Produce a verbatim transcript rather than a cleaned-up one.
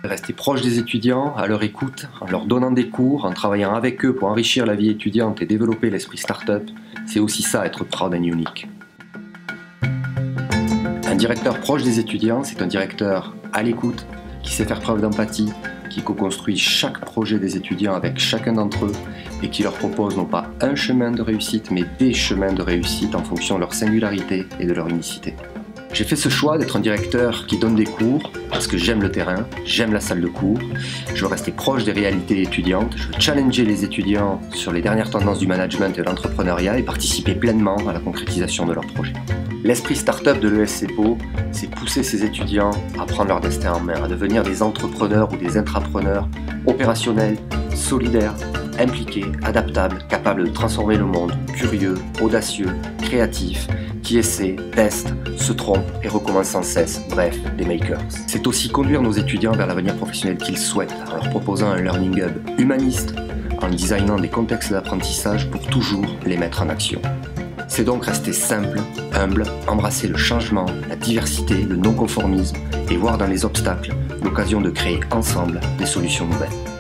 Rester proche des étudiants, à leur écoute, en leur donnant des cours, en travaillant avec eux pour enrichir la vie étudiante et développer l'esprit start-up, c'est aussi ça être proud and unique. Un directeur proche des étudiants, c'est un directeur à l'écoute, qui sait faire preuve d'empathie, qui co-construit chaque projet des étudiants avec chacun d'entre eux et qui leur propose non pas un chemin de réussite, mais des chemins de réussite en fonction de leur singularité et de leur unicité. J'ai fait ce choix d'être un directeur qui donne des cours parce que j'aime le terrain, j'aime la salle de cours, je veux rester proche des réalités étudiantes, je veux challenger les étudiants sur les dernières tendances du management et de l'entrepreneuriat et participer pleinement à la concrétisation de leurs projets. L'esprit start-up de l'E S C P O, c'est pousser ces étudiants à prendre leur destin en main, à devenir des entrepreneurs ou des intrapreneurs opérationnels, solidaires, impliqués, adaptables, capables de transformer le monde, curieux, audacieux, créatifs, qui essaient, testent, se trompent et recommencent sans cesse, bref, des makers. C'est aussi conduire nos étudiants vers l'avenir professionnel qu'ils souhaitent, en leur proposant un learning hub humaniste, en designant des contextes d'apprentissage pour toujours les mettre en action. C'est donc rester simple, humble, embrasser le changement, la diversité, le non-conformisme et voir dans les obstacles l'occasion de créer ensemble des solutions nouvelles.